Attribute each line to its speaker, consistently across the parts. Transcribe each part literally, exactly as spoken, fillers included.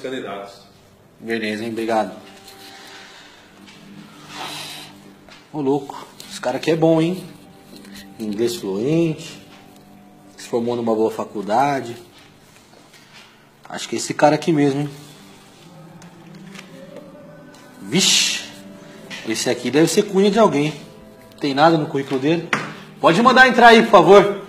Speaker 1: candidatos.
Speaker 2: Beleza, hein? Obrigado. Ô, louco. Esse cara aqui é bom, hein? Inglês fluente. Se formou numa boa faculdade. Acho que é esse cara aqui mesmo, hein? Vixe. Esse aqui deve ser cunha de alguém. Não tem nada no currículo dele. Pode mandar entrar aí, por favor.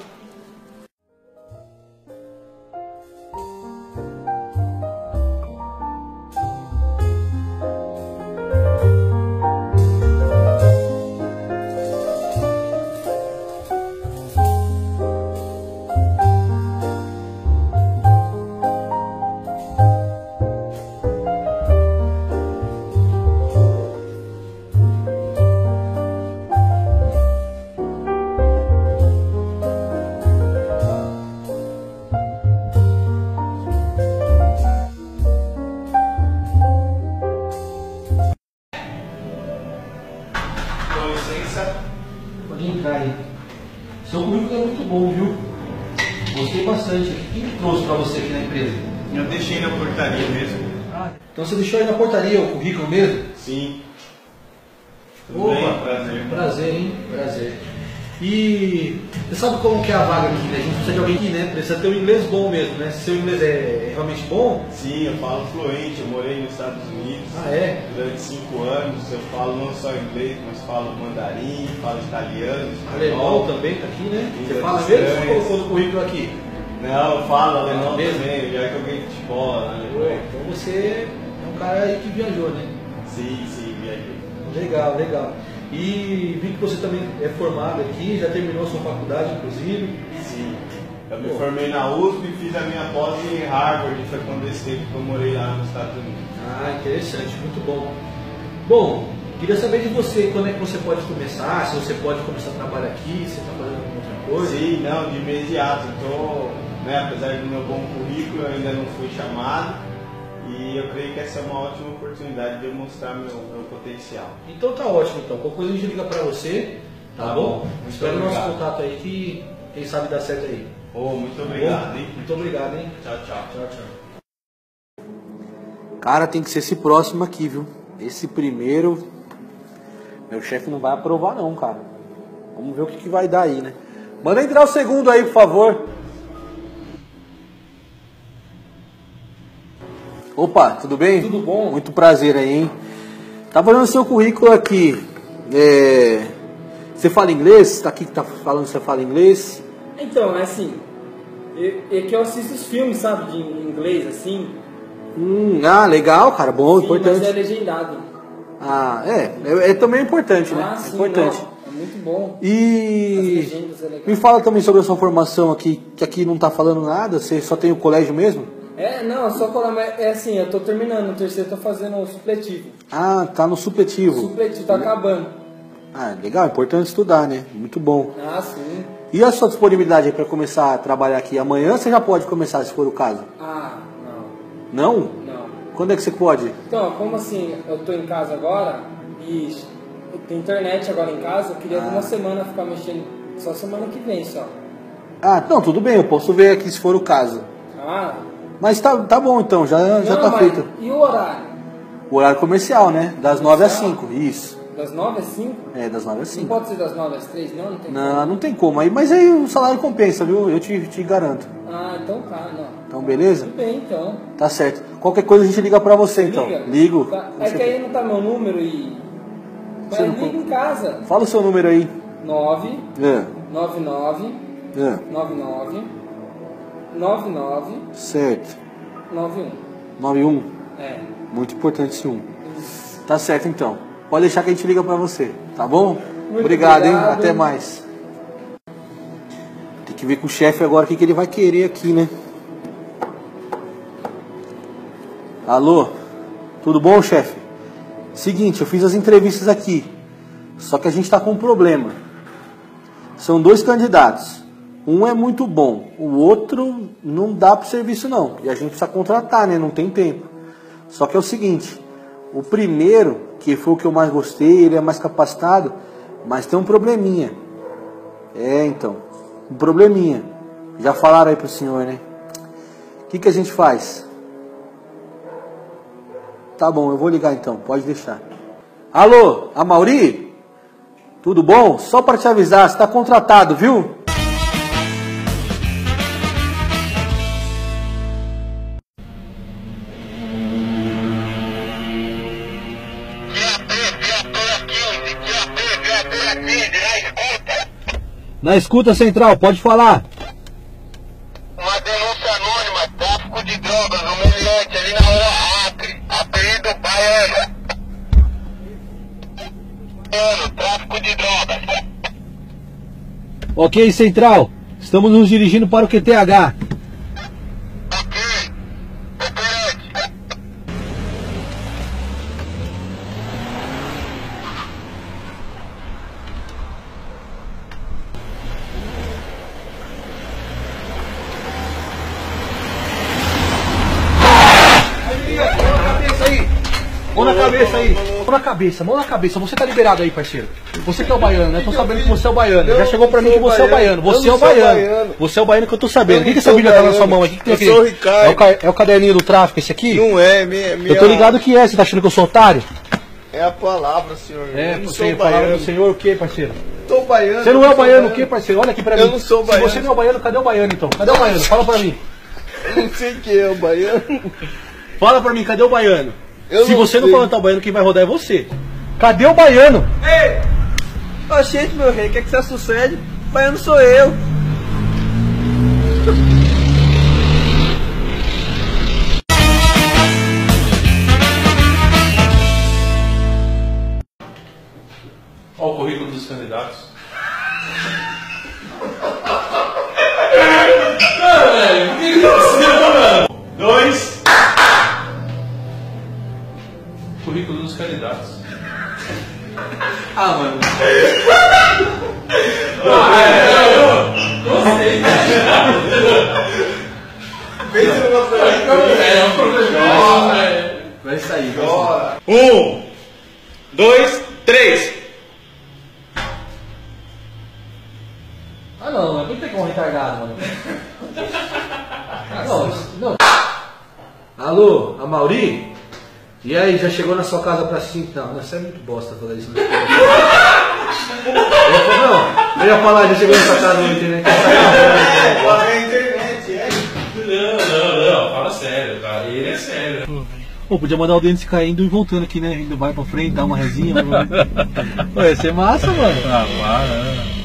Speaker 2: Pode entrar aí. Seu currículo é muito bom, viu? Gostei bastante. Quem trouxe pra você aqui na empresa?
Speaker 3: Eu deixei na portaria mesmo.
Speaker 2: Ah, então você deixou aí na portaria o currículo mesmo?
Speaker 3: Sim. Tudo
Speaker 2: Opa,
Speaker 3: bem? Prazer.
Speaker 2: Prazer, hein? Prazer. E você sabe como que é a vaga aqui, né? A gente precisa de alguém aqui, né? Precisa ter um inglês bom mesmo, né? Se seu inglês é realmente bom...
Speaker 3: Sim, eu falo fluente. Eu morei nos Estados Unidos
Speaker 2: Ah, é?
Speaker 3: durante cinco anos. Eu falo não só inglês, mas falo mandarim, falo italiano,
Speaker 2: Alemão
Speaker 3: espanhol.
Speaker 2: também tá aqui, né? Você
Speaker 3: Língua
Speaker 2: fala
Speaker 3: dos
Speaker 2: mesmo ou você
Speaker 3: estranhos.
Speaker 2: colocou no currículo aqui?
Speaker 3: Não, eu falo alemão
Speaker 2: Mesmo?
Speaker 3: também. Já joguei futebol lá na
Speaker 2: Pô,
Speaker 3: Alemanha.
Speaker 2: então você é um cara aí que viajou, né?
Speaker 3: Sim, sim, viajei.
Speaker 2: Legal, legal. E vi que você também é formado aqui, já terminou sua faculdade, inclusive.
Speaker 3: Sim. Eu me
Speaker 2: Pô.
Speaker 3: formei na U S P e fiz a minha pós em Harvard. Foi quando esse tempo que eu morei lá nos Estados Unidos.
Speaker 2: Ah, interessante, muito bom. Bom, queria saber de você, quando é que você pode começar, se você pode começar a trabalhar aqui, se você está fazendo alguma outra coisa.
Speaker 3: Sim, não, de imediato. Então, né, apesar do meu bom currículo, eu ainda não fui chamado. E eu creio que essa é uma ótima oportunidade de eu mostrar meu, meu potencial.
Speaker 2: Então tá ótimo, então. Qualquer coisa a gente liga pra você, tá,
Speaker 3: Tá
Speaker 2: bom?
Speaker 3: bom, muito
Speaker 2: Espero o nosso
Speaker 3: obrigado.
Speaker 2: contato aí que quem sabe dá certo aí.
Speaker 3: Oh, muito
Speaker 2: Tá bom?
Speaker 3: obrigado, hein?
Speaker 2: Muito obrigado, hein?
Speaker 3: Tchau, tchau.
Speaker 2: Tchau, tchau. Cara, tem que ser esse próximo aqui, viu? Esse primeiro, meu chefe não vai aprovar não, cara. Vamos ver o que, que vai dar aí, né? Manda entrar o segundo aí, por favor. Opa, tudo bem?
Speaker 4: Tudo bom?
Speaker 2: Muito prazer aí, hein? Tava olhando o seu currículo aqui. É... Você fala inglês? Tá aqui que tá falando que você fala inglês?
Speaker 4: Então, é assim, é é que eu assisto os filmes, sabe, de inglês, assim.
Speaker 2: Hum, ah, legal, cara, bom,
Speaker 4: Sim,
Speaker 2: importante.
Speaker 4: mas é legendado.
Speaker 2: Ah, é, é, é também importante, né?
Speaker 4: Ah,
Speaker 2: É
Speaker 4: sim,
Speaker 2: importante.
Speaker 4: não, é muito bom. As
Speaker 2: E
Speaker 4: legendas é legal.
Speaker 2: me fala também sobre a sua formação aqui, que aqui não tá falando nada, você só tem o colégio mesmo?
Speaker 4: É, não, só colar, mas é assim, eu tô terminando, o terceiro tô fazendo o supletivo.
Speaker 2: Ah, tá no
Speaker 4: O
Speaker 2: supletivo.
Speaker 4: supletivo tá acabando.
Speaker 2: Ah, legal, é importante estudar, né? Muito bom.
Speaker 4: Ah, sim.
Speaker 2: E a sua disponibilidade aí para começar a trabalhar aqui? Amanhã você já pode começar, se for o caso?
Speaker 4: Ah, não,
Speaker 2: Não?
Speaker 4: não.
Speaker 2: Quando é que você pode?
Speaker 4: Então, como assim, eu tô em casa agora e tem internet agora em casa, eu queria
Speaker 2: Ah.
Speaker 4: uma semana ficar mexendo, só semana que vem só.
Speaker 2: Ah, não, tudo bem, eu posso ver aqui se for o caso.
Speaker 4: Ah,
Speaker 2: Mas tá, tá bom então, já, já
Speaker 4: não,
Speaker 2: tá
Speaker 4: mas
Speaker 2: feito.
Speaker 4: e o horário?
Speaker 2: O horário comercial, né? Das nove às
Speaker 4: Comercial?
Speaker 2: cinco, isso.
Speaker 4: Das nove às cinco?
Speaker 2: É, das nove às
Speaker 4: Não
Speaker 2: cinco.
Speaker 4: pode ser das nove às três, não? Não tem
Speaker 2: Não, não tem como. Aí, mas aí o salário compensa, viu? Eu te, te garanto.
Speaker 4: como. Ah, então tá, não.
Speaker 2: Então, beleza?
Speaker 4: Tudo bem, então.
Speaker 2: Tá certo. Qualquer coisa a gente liga pra você, então.
Speaker 4: Liga?
Speaker 2: Ligo.
Speaker 4: Tá.
Speaker 2: Com
Speaker 4: É que
Speaker 2: certeza.
Speaker 4: aí não tá meu número e... Mas
Speaker 2: Você não
Speaker 4: liga em casa.
Speaker 2: Fala o seu número aí.
Speaker 4: nove
Speaker 2: É,
Speaker 4: nove nove
Speaker 2: é,
Speaker 4: nove nove nove nove
Speaker 2: certo.
Speaker 4: nove um.
Speaker 2: nove um.
Speaker 4: É.
Speaker 2: Muito importante esse um. Tá certo, então. Pode deixar que a gente liga pra você, tá bom?
Speaker 4: Muito
Speaker 2: obrigado, hein?
Speaker 4: obrigado.
Speaker 2: Até mais. Tem que ver com o chefe agora o que, que ele vai querer aqui, né? Alô? Tudo bom, chefe? Seguinte, eu fiz as entrevistas aqui. Só que a gente tá com um problema. São dois candidatos. Um é muito bom, o outro não dá pro serviço não. E a gente precisa contratar, né? Não tem tempo. Só que é o seguinte, o primeiro, que foi o que eu mais gostei, ele é mais capacitado, mas tem um probleminha. É, então, um probleminha. Já falaram aí pro senhor, né? O que, que a gente faz? Tá bom, eu vou ligar então, pode deixar. Alô, Amauri? Tudo bom? Só para te avisar, você tá contratado, viu? Na escuta, Central, pode falar.
Speaker 1: Uma denúncia anônima, tráfico de drogas, no Meliante, ali na rua Acre, apelido Baiano. Baiano, tráfico de drogas.
Speaker 2: Ok, Central, estamos nos dirigindo para o Q T H.
Speaker 1: Ok, operante.
Speaker 2: Mão na cabeça aí, mão na cabeça, mão na cabeça, você tá liberado aí, parceiro. Você que é o baiano, né? Tô sabendo que você é o baiano. Já chegou pra mim que você é o baiano. Você é o baiano. Você é o baiano que eu tô sabendo. O que que essa Bíblia tá na sua mão aqui?
Speaker 3: Eu sou o Ricardo.
Speaker 2: É o, ca... é o caderninho do tráfico esse aqui?
Speaker 3: Não é, minha, minha...
Speaker 2: Eu tô ligado que é, você tá achando que eu sou otário?
Speaker 3: É a palavra, senhor.
Speaker 2: É,
Speaker 3: eu não
Speaker 2: você,
Speaker 3: sou
Speaker 2: a palavra
Speaker 3: baiano.
Speaker 2: do Senhor o quê, parceiro?
Speaker 3: Tô baiano.
Speaker 2: Você não é o baiano o quê, parceiro? Olha aqui pra mim.
Speaker 3: Eu não sou baiano.
Speaker 2: Se você não é o baiano, cadê o baiano então? Cadê o baiano? Fala pra mim.
Speaker 3: Eu não sei quem é o baiano.
Speaker 2: Fala pra mim, cadê o baiano?
Speaker 3: Eu
Speaker 2: Se
Speaker 3: não
Speaker 2: você
Speaker 3: sei.
Speaker 2: não falar o baiano, quem vai rodar é você. Cadê o baiano?
Speaker 5: Ei! Ô, gente, meu rei, quer que você sucede? O baiano sou eu.
Speaker 6: Olha o currículo dos candidatos. Dois. Currículo dos candidatos.
Speaker 5: Ah, mano.
Speaker 6: Ah, é, eu gostei. É um problema.
Speaker 5: Vai sair, vai
Speaker 3: Bora. Um, dois, três.
Speaker 2: Ah não, mas não tem como retardado, mano. Não, não. Alô, Amauri? E aí, já chegou na sua casa pra cima? Não, você é muito bosta falar isso. Eu ia falar, não, eu ia falar, já chegou na sua casa na internet.
Speaker 3: É, bora na internet, é.
Speaker 6: Não, não, não, fala sério, cara. Ele é sério.
Speaker 2: Pô, podia mandar o Denis caindo e voltando aqui, né? Indo vai pra frente, dar uma resinha. Pô, ia ser massa, mano.
Speaker 6: Ah, para.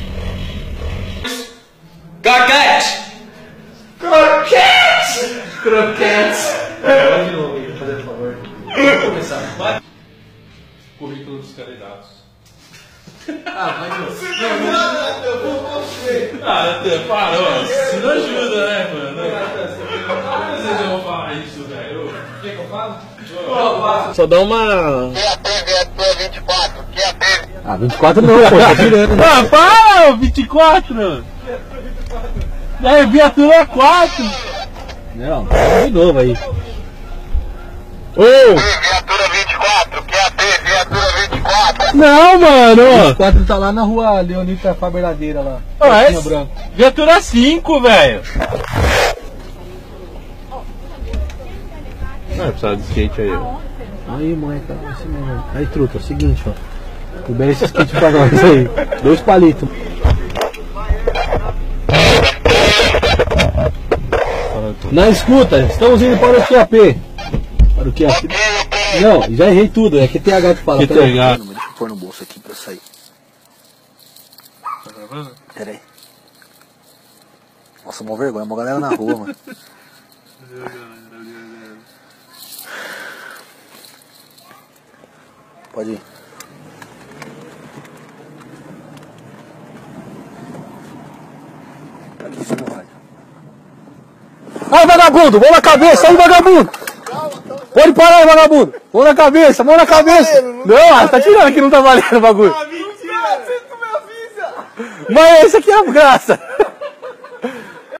Speaker 5: Croquete! Croquete! Croquete!
Speaker 2: Pode de novo aí, fazer por favor. Vamos começar.
Speaker 6: Currículo dos candidatos.
Speaker 5: Ah, vai de novo.
Speaker 3: Eu vou você.
Speaker 6: Ah, parou. Isso não ajuda, né, mano? Quantas vezes eu vou falar isso, velho? O que que eu falo?
Speaker 5: Só dá uma...
Speaker 1: Q A P, viatura vinte e quatro, Q A P.
Speaker 2: Ah, vinte e quatro não, pô, tá tirando.
Speaker 7: Ah, para, vinte e quatro! É, viatura quatro!
Speaker 2: Não, de novo aí.
Speaker 7: Ô!
Speaker 1: Viatura vinte e quatro, Q A P, viatura vinte e quatro.
Speaker 7: Não, mano!
Speaker 2: vinte e quatro tá lá na rua Leonita Faberladeira lá.
Speaker 7: Ah, é?
Speaker 2: Portinho branco.
Speaker 7: Viatura cinco, velho! Não, precisa de skate aí.
Speaker 2: Aí, moleque, tá assim mesmo. Aí, truta, é o seguinte, ó. Libera esse skate pra nós aí. Dois palitos. Na escuta, estamos indo para o Q A P. Para o Q A P. Não, já errei tudo, é Q T H que fala.
Speaker 7: Q T H.
Speaker 2: Deixa eu pôr no bolso aqui pra sair. Pera aí. Nossa, mó vergonha, uma galera na rua, mano. Pode ir. Aqui você não vai. Ai, vagabundo! Mão na cabeça aí, vagabundo! Pode parar aí, vagabundo! Mão na cabeça, mão na cabeça! Não, ah, tá tirando que não tá valendo o bagulho!
Speaker 3: Mentira, você não me avisa.
Speaker 2: Mas esse aqui é a graça!